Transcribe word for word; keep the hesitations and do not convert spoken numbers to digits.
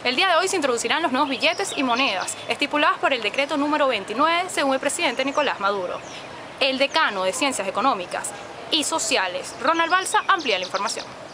El día de hoy se introducirán los nuevos billetes y monedas, estipulados por el decreto número veintinueve, según el presidente Nicolás Maduro. El decano de Ciencias Económicas y Sociales, Ronald Balsa, amplía la información.